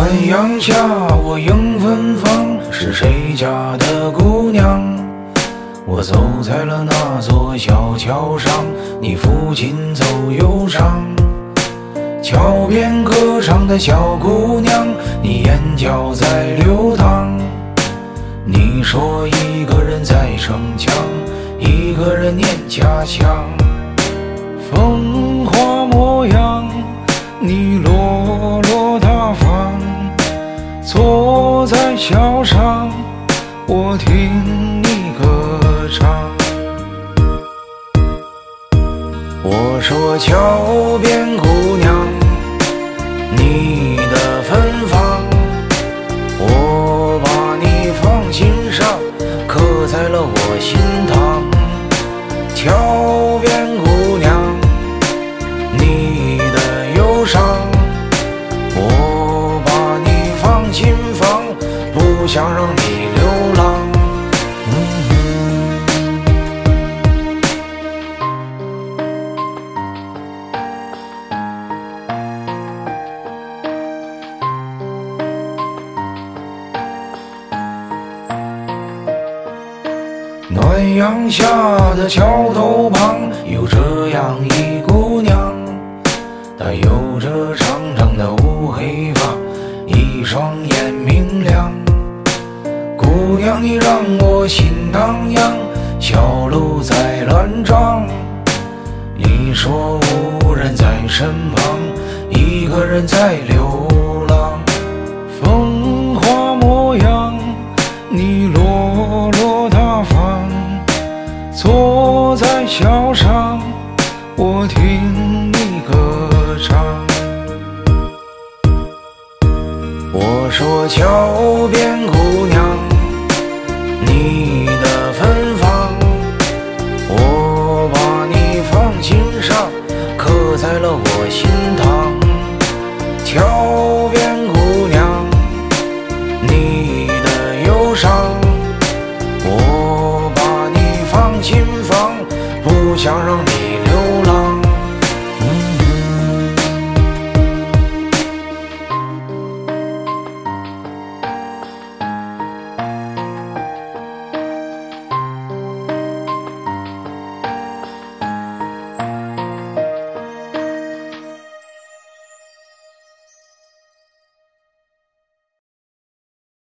暖阳下，我迎芬芳，是谁家的姑娘？我走在了那座小桥上，你抚琴奏忧伤。桥边歌唱的小姑娘，你眼角在流淌。你说一个人在逞强，一个人念家乡。风华模样，你落落大方，坐在桥上，我听你歌唱。我说桥边姑娘，你的芬芳，我把你放心上，刻在了我心膛。桥边姑娘，你的忧伤，我把你放心房，不想让你流浪。暖阳下的桥头旁，有这样一姑娘，她有着长长的乌黑发，一双眼明亮。姑娘你让我心荡漾，小鹿在乱撞。你说无人在身旁，一个人在流浪。风华模样，你落落大方，坐在桥上，我听你歌唱。我说桥边姑娘，